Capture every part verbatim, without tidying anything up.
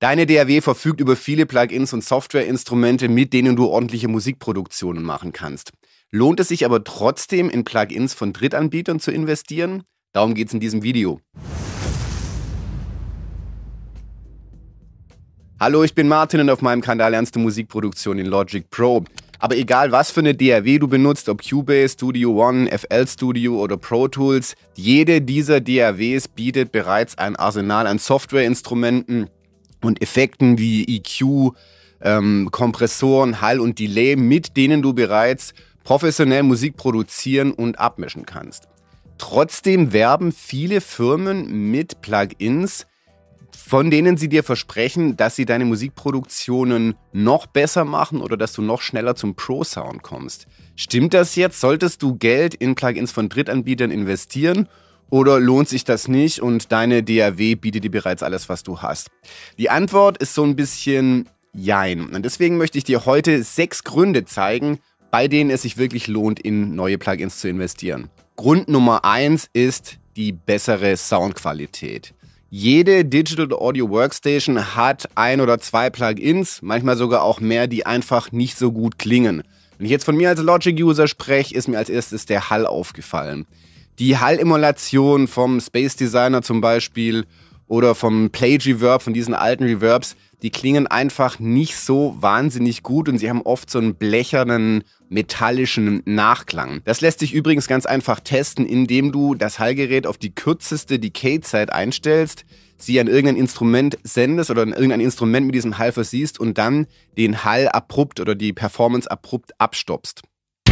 Deine D A W verfügt über viele Plugins und Softwareinstrumente, mit denen du ordentliche Musikproduktionen machen kannst. Lohnt es sich aber trotzdem, in Plugins von Drittanbietern zu investieren? Darum geht es in diesem Video. Hallo, ich bin Martin und auf meinem Kanal lernst du Musikproduktion in Logic Pro. Aber egal, was für eine D A W du benutzt, ob Cubase, Studio One, F L Studio oder Pro Tools, jede dieser D A Ws bietet bereits ein Arsenal an Softwareinstrumenten und Effekten wie E Q, ähm, Kompressoren, Hall und Delay, mit denen du bereits professionell Musik produzieren und abmischen kannst. Trotzdem werben viele Firmen mit Plugins, von denen sie dir versprechen, dass sie deine Musikproduktionen noch besser machen oder dass du noch schneller zum Pro-Sound kommst. Stimmt das jetzt? Solltest du Geld in Plugins von Drittanbietern investieren? Oder lohnt sich das nicht und deine D A W bietet dir bereits alles, was du hast? Die Antwort ist so ein bisschen jein. Und deswegen möchte ich dir heute sechs Gründe zeigen, bei denen es sich wirklich lohnt, in neue Plugins zu investieren. Grund Nummer eins ist die bessere Soundqualität. Jede Digital Audio Workstation hat ein oder zwei Plugins, manchmal sogar auch mehr, die einfach nicht so gut klingen. Wenn ich jetzt von mir als Logic-User spreche, ist mir als erstes der Hall aufgefallen. Die Hall-Emulation vom Space Designer zum Beispiel oder vom Plage Reverb, von diesen alten Reverbs, die klingen einfach nicht so wahnsinnig gut und sie haben oft so einen blechernen, metallischen Nachklang. Das lässt sich übrigens ganz einfach testen, indem du das Hallgerät auf die kürzeste Decay-Zeit einstellst, sie an irgendein Instrument sendest oder an irgendein Instrument mit diesem Hall versiehst und dann den Hall abrupt oder die Performance abrupt abstoppst.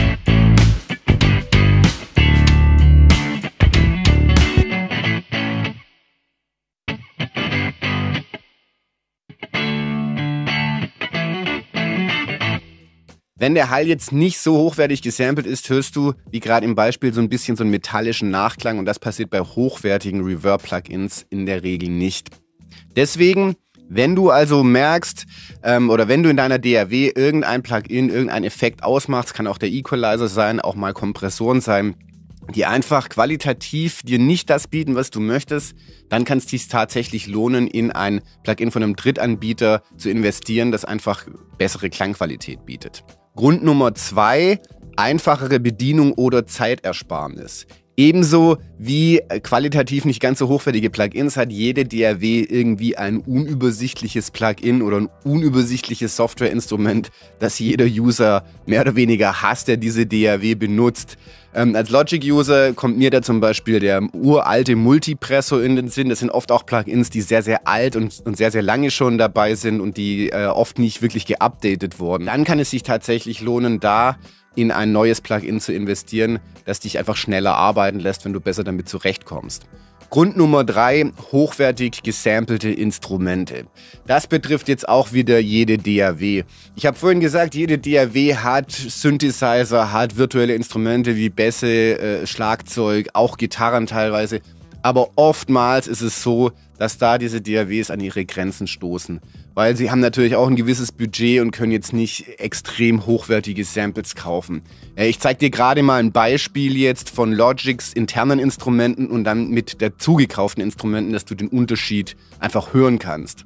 Wenn der Hall jetzt nicht so hochwertig gesampelt ist, hörst du, wie gerade im Beispiel, so ein bisschen so einen metallischen Nachklang und das passiert bei hochwertigen Reverb-Plugins in der Regel nicht. Deswegen, wenn du also merkst ähm, oder wenn du in deiner D A W irgendein Plugin, irgendein Effekt ausmachst, kann auch der Equalizer sein, auch mal Kompressoren sein, die einfach qualitativ dir nicht das bieten, was du möchtest, dann kann es dich tatsächlich lohnen, in ein Plugin von einem Drittanbieter zu investieren, das einfach bessere Klangqualität bietet. Grund Nummer zwei, einfachere Bedienung oder Zeitersparnis. Ebenso wie qualitativ nicht ganz so hochwertige Plugins hat jede D A W irgendwie ein unübersichtliches Plugin oder ein unübersichtliches Softwareinstrument, das jeder User mehr oder weniger hasst, der diese D A W benutzt. Ähm, als Logic-User kommt mir da zum Beispiel der uralte Multipressor in den Sinn. Das sind oft auch Plugins, die sehr, sehr alt und, und sehr, sehr lange schon dabei sind und die äh, oft nicht wirklich geupdatet wurden. Dann kann es sich tatsächlich lohnen, da in ein neues Plugin zu investieren, das dich einfach schneller arbeiten lässt, wenn du besser damit zurechtkommst. Grund Nummer drei, hochwertig gesampelte Instrumente. Das betrifft jetzt auch wieder jede D A W. Ich habe vorhin gesagt, jede D A W hat Synthesizer, hat virtuelle Instrumente wie Bässe, äh, Schlagzeug, auch Gitarren teilweise. Aber oftmals ist es so, dass da diese D A Ws an ihre Grenzen stoßen. Weil sie haben natürlich auch ein gewisses Budget und können jetzt nicht extrem hochwertige Samples kaufen. Ich zeige dir gerade mal ein Beispiel jetzt von Logics internen Instrumenten und dann mit der zugekauften Instrumenten, dass du den Unterschied einfach hören kannst.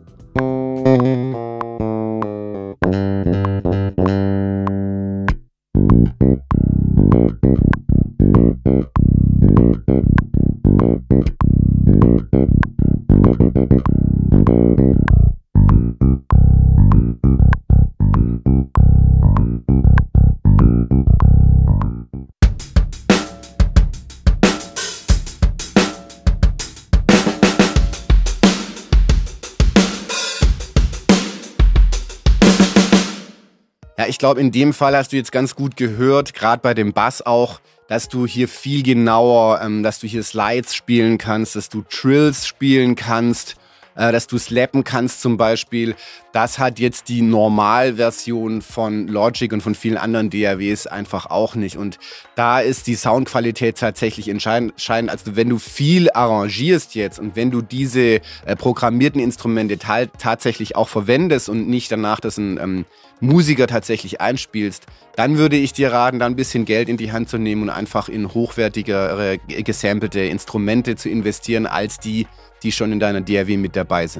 Ja, ich glaube, in dem Fall hast du jetzt ganz gut gehört, gerade bei dem Bass auch, dass du hier viel genauer, ähm, dass du hier Slides spielen kannst, dass du Trills spielen kannst, äh, dass du slappen kannst zum Beispiel. Das hat jetzt die Normalversion von Logic und von vielen anderen D A Ws einfach auch nicht. Und da ist die Soundqualität tatsächlich entscheidend. Also wenn du viel arrangierst jetzt und wenn du diese äh, programmierten Instrumente tatsächlich auch verwendest und nicht danach das ein ähm, Musiker tatsächlich einspielst, dann würde ich dir raten, da ein bisschen Geld in die Hand zu nehmen und einfach in hochwertigere, gesampelte Instrumente zu investieren, als die, die schon in deiner D A W mit dabei sind.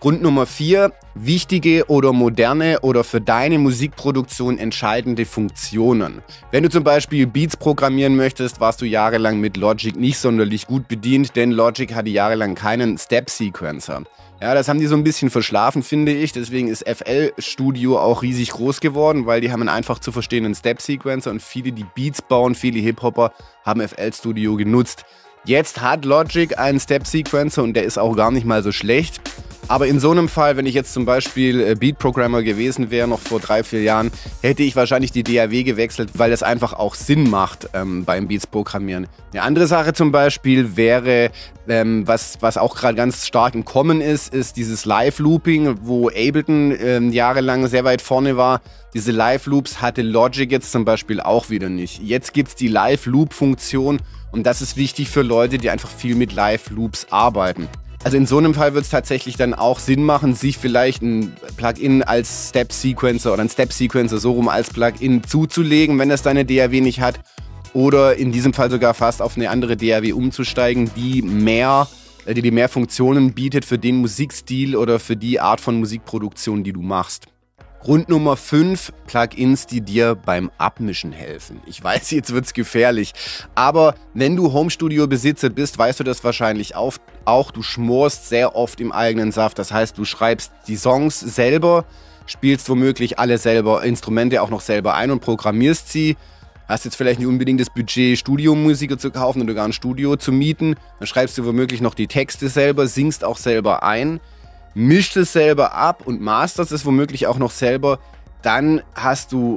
Grund Nummer vier, wichtige oder moderne oder für deine Musikproduktion entscheidende Funktionen. Wenn du zum Beispiel Beats programmieren möchtest, warst du jahrelang mit Logic nicht sonderlich gut bedient, denn Logic hatte jahrelang keinen Step-Sequencer. Ja, das haben die so ein bisschen verschlafen, finde ich. Deswegen ist F L Studio auch riesig groß geworden, weil die haben einen einfach zu verstehenden Step-Sequencer und viele, die Beats bauen, viele Hip-Hopper, haben F L Studio genutzt. Jetzt hat Logic einen Step-Sequencer und der ist auch gar nicht mal so schlecht. Aber in so einem Fall, wenn ich jetzt zum Beispiel Beat-Programmer gewesen wäre, noch vor drei, vier Jahren, hätte ich wahrscheinlich die D A W gewechselt, weil das einfach auch Sinn macht ähm, beim Beats-Programmieren. Eine andere Sache zum Beispiel wäre, ähm, was, was auch gerade ganz stark im Kommen ist, ist dieses Live-Looping, wo Ableton ähm, jahrelang sehr weit vorne war. Diese Live-Loops hatte Logic jetzt zum Beispiel auch wieder nicht. Jetzt gibt es die Live-Loop-Funktion und das ist wichtig für Leute, die einfach viel mit Live-Loops arbeiten. Also in so einem Fall wird es tatsächlich dann auch Sinn machen, sich vielleicht ein Plugin als Step-Sequencer oder ein Step-Sequencer so rum als Plugin zuzulegen, wenn das deine D A W nicht hat. Oder in diesem Fall sogar fast auf eine andere D A W umzusteigen, die mehr, die dir mehr Funktionen bietet für den Musikstil oder für die Art von Musikproduktion, die du machst. Grund Nummer fünf, Plugins, die dir beim Abmischen helfen. Ich weiß, jetzt wird's gefährlich, aber wenn du Homestudio-Besitzer bist, weißt du das wahrscheinlich auch. Du schmorst sehr oft im eigenen Saft. Das heißt, du schreibst die Songs selber, spielst womöglich alle selber Instrumente auch noch selber ein und programmierst sie. Hast jetzt vielleicht nicht unbedingt das Budget, Studiomusiker zu kaufen oder gar ein Studio zu mieten. Dann schreibst du womöglich noch die Texte selber, singst auch selber ein. Mischt es selber ab und masterst es womöglich auch noch selber, dann hast du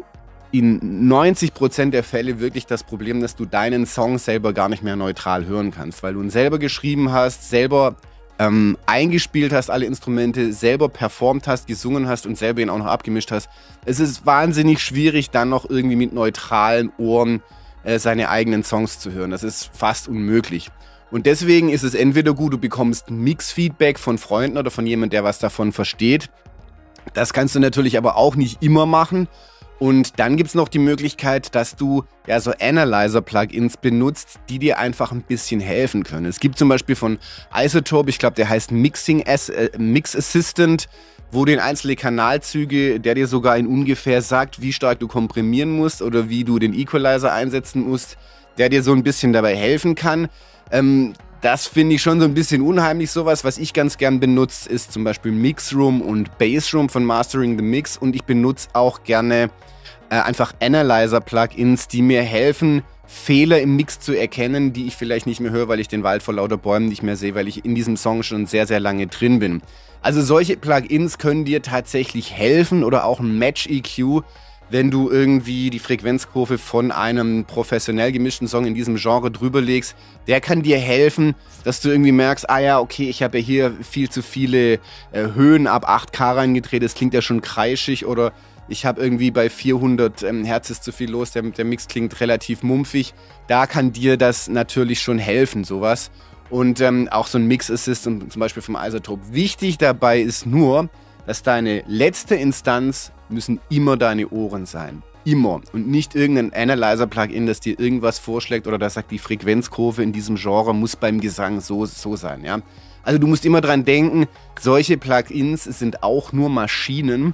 in neunzig Prozent der Fälle wirklich das Problem, dass du deinen Song selber gar nicht mehr neutral hören kannst, weil du ihn selber geschrieben hast, selber ähm, eingespielt hast, alle Instrumente, selber performt hast, gesungen hast und selber ihn auch noch abgemischt hast. Es ist wahnsinnig schwierig, dann noch irgendwie mit neutralen Ohren äh, seine eigenen Songs zu hören. Das ist fast unmöglich. Und deswegen ist es entweder gut, du bekommst Mix-Feedback von Freunden oder von jemandem, der was davon versteht. Das kannst du natürlich aber auch nicht immer machen. Und dann gibt es noch die Möglichkeit, dass du ja so Analyzer-Plugins benutzt, die dir einfach ein bisschen helfen können. Es gibt zum Beispiel von iZotope, ich glaube, der heißt Mixing As äh, Mix Assistant, wo du in einzelne Kanalzüge, der dir sogar in ungefähr sagt, wie stark du komprimieren musst oder wie du den Equalizer einsetzen musst, der dir so ein bisschen dabei helfen kann. Ähm, das finde ich schon so ein bisschen unheimlich. Sowas, was ich ganz gern benutze, ist zum Beispiel Mixroom und Bassroom von Mastering the Mix. Und ich benutze auch gerne äh, einfach Analyzer-Plugins, die mir helfen, Fehler im Mix zu erkennen, die ich vielleicht nicht mehr höre, weil ich den Wald vor lauter Bäumen nicht mehr sehe, weil ich in diesem Song schon sehr, sehr lange drin bin. Also solche Plugins können dir tatsächlich helfen oder auch ein Match-E Q, wenn du irgendwie die Frequenzkurve von einem professionell gemischten Song in diesem Genre drüber legst, der kann dir helfen, dass du irgendwie merkst, ah ja, okay, ich habe ja hier viel zu viele äh, Höhen ab acht K reingedreht, das klingt ja schon kreischig, oder ich habe irgendwie bei vierhundert ähm, Hertz ist zu viel los, der, der Mix klingt relativ mumpfig. Da kann dir das natürlich schon helfen, sowas. Und ähm, auch so ein Mix Assistant zum Beispiel vom iZotope. Wichtig dabei ist nur, dass deine letzte Instanz müssen immer deine Ohren sein. Immer. Und nicht irgendein Analyzer-Plugin, das dir irgendwas vorschlägt oder das sagt, die Frequenzkurve in diesem Genre muss beim Gesang so, so sein. Ja? Also du musst immer dran denken, solche Plugins sind auch nur Maschinen,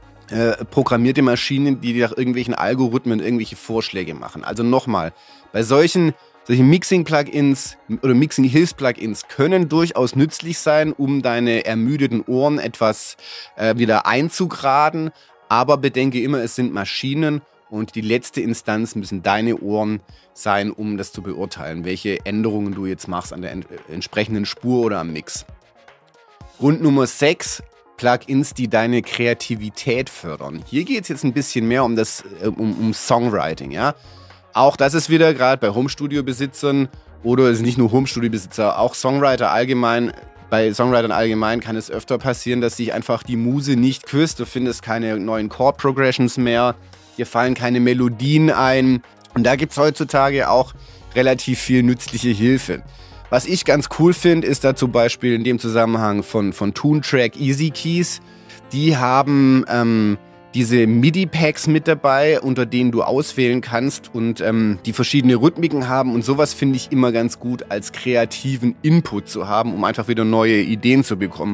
äh, programmierte Maschinen, die dir nach irgendwelchen Algorithmen irgendwelche Vorschläge machen. Also nochmal, bei solchen Solche Mixing-Plugins oder Mixing-Hilfs-Plugins können durchaus nützlich sein, um deine ermüdeten Ohren etwas äh, wieder einzugraden. Aber bedenke immer, es sind Maschinen und die letzte Instanz müssen deine Ohren sein, um das zu beurteilen, welche Änderungen du jetzt machst an der ent- entsprechenden Spur oder am Mix. Grund Nummer sechs, Plugins, die deine Kreativität fördern. Hier geht es jetzt ein bisschen mehr um das äh, um, um Songwriting, ja. Auch das ist wieder gerade bei Homestudio-Besitzern oder es ist nicht nur Homestudio-Besitzer, auch Songwriter allgemein. Bei Songwritern allgemein kann es öfter passieren, dass sich einfach die Muse nicht küsst. Du findest keine neuen Chord-Progressions mehr, dir fallen keine Melodien ein. Und da gibt es heutzutage auch relativ viel nützliche Hilfe. Was ich ganz cool finde, ist da zum Beispiel in dem Zusammenhang von, von Toontrack Easy Keys. Die haben ähm, diese MIDI-Packs mit dabei, unter denen du auswählen kannst und ähm, die verschiedene Rhythmiken haben. Und sowas finde ich immer ganz gut als kreativen Input zu haben, um einfach wieder neue Ideen zu bekommen.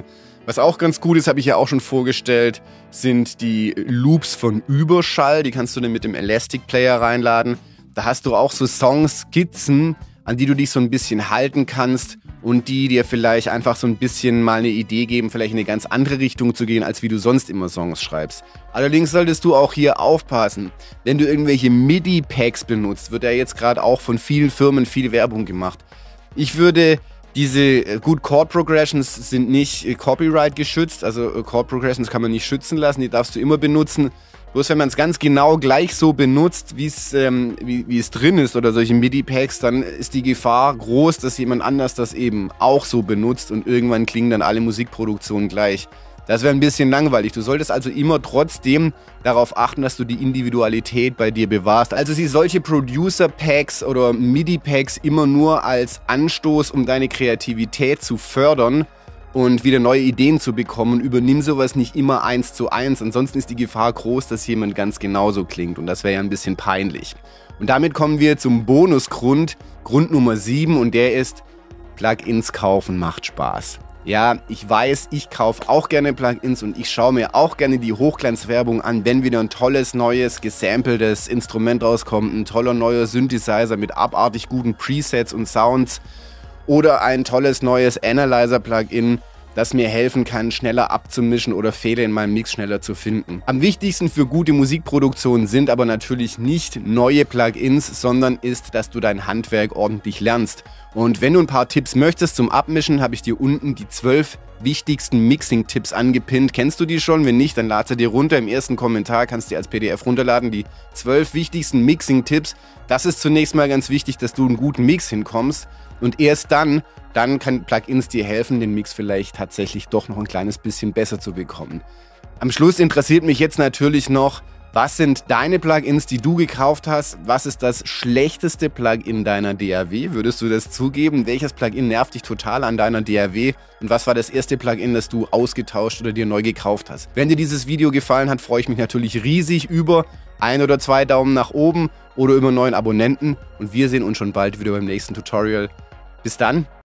Was auch ganz gut ist, habe ich ja auch schon vorgestellt, sind die Loops von Überschall. Die kannst du dann mit dem Elastic Player reinladen. Da hast du auch so Songs, Skizzen, an die du dich so ein bisschen halten kannst und die dir vielleicht einfach so ein bisschen mal eine Idee geben, vielleicht in eine ganz andere Richtung zu gehen, als wie du sonst immer Songs schreibst. Allerdings solltest du auch hier aufpassen. Wenn du irgendwelche MIDI-Packs benutzt, wird ja jetzt gerade auch von vielen Firmen viel Werbung gemacht. Ich würde diese, gut, Chord Progressions sind nicht Copyright geschützt, also Chord Progressions kann man nicht schützen lassen, die darfst du immer benutzen. Bloß wenn man es ganz genau gleich so benutzt, wie's, ähm, wie wie es drin ist oder solche MIDI-Packs, dann ist die Gefahr groß, dass jemand anders das eben auch so benutzt und irgendwann klingen dann alle Musikproduktionen gleich. Das wäre ein bisschen langweilig. Du solltest also immer trotzdem darauf achten, dass du die Individualität bei dir bewahrst. Also sieh solche Producer-Packs oder MIDI-Packs immer nur als Anstoß, um deine Kreativität zu fördern und wieder neue Ideen zu bekommen. Übernimm sowas nicht immer eins zu eins, ansonsten ist die Gefahr groß, dass jemand ganz genauso klingt und das wäre ja ein bisschen peinlich. Und damit kommen wir zum Bonusgrund, Grund Nummer sieben, und der ist: Plugins kaufen macht Spaß. Ja, ich weiß, ich kaufe auch gerne Plugins und ich schaue mir auch gerne die Hochglanzwerbung an, wenn wieder ein tolles, neues, gesampeltes Instrument rauskommt, ein toller neuer Synthesizer mit abartig guten Presets und Sounds oder ein tolles neues Analyzer-Plugin, das mir helfen kann, schneller abzumischen oder Fehler in meinem Mix schneller zu finden. Am wichtigsten für gute Musikproduktion sind aber natürlich nicht neue Plugins, sondern ist, dass du dein Handwerk ordentlich lernst. Und wenn du ein paar Tipps möchtest zum Abmischen, habe ich dir unten die zwölf wichtigsten Mixing-Tipps angepinnt. Kennst du die schon? Wenn nicht, dann lad sie dir runter. Im ersten Kommentar kannst du dir als P D F runterladen. Die zwölf wichtigsten Mixing-Tipps. Das ist zunächst mal ganz wichtig, dass du einen guten Mix hinkommst. Und erst dann, dann kann Plugins dir helfen, den Mix vielleicht tatsächlich doch noch ein kleines bisschen besser zu bekommen. Am Schluss interessiert mich jetzt natürlich noch, was sind deine Plugins, die du gekauft hast? Was ist das schlechteste Plugin deiner D A W? Würdest du das zugeben? Welches Plugin nervt dich total an deiner D A W? Und was war das erste Plugin, das du ausgetauscht oder dir neu gekauft hast? Wenn dir dieses Video gefallen hat, freue ich mich natürlich riesig über ein oder zwei Daumen nach oben oder über neuen Abonnenten. Und wir sehen uns schon bald wieder beim nächsten Tutorial. Bis dann.